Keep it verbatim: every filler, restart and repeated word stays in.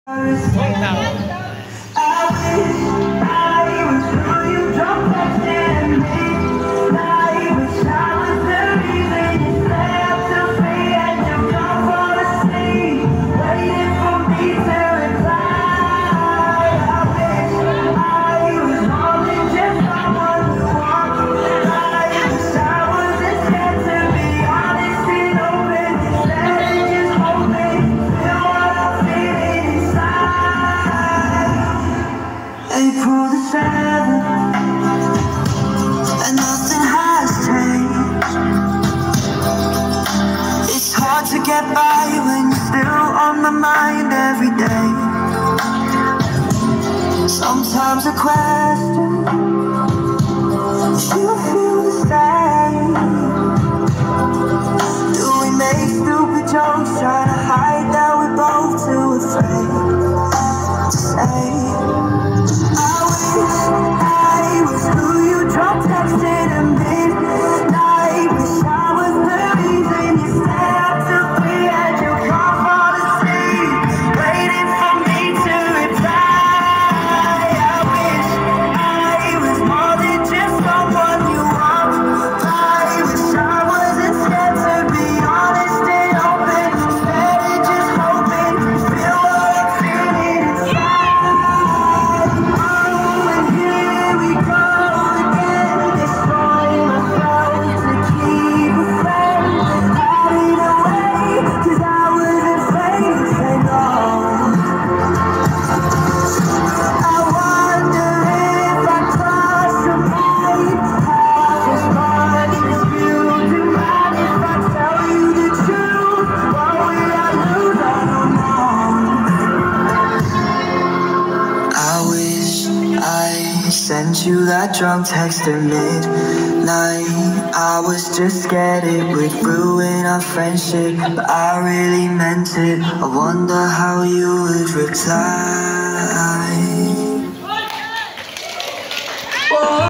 Now. April the seventh, and nothing has changed. It's hard to get by when you're still on my mind every day. Sometimes I question if you feel the same. Do we make stupid jokes trying to hide that we're both too afraid to say? I was who you dropped texted at midnight. Wish I was the reason you stayed up till three and you can't fall asleep, waiting for me to reply. I wish I was more than just someone you walk by. Wish I wasn't scared to be honest and open, instead of just hoping you feel what I'm feeling inside. Sent you that drunk text at midnight. I was just scared it would ruin our friendship, but I really meant it. I wonder how you would reply.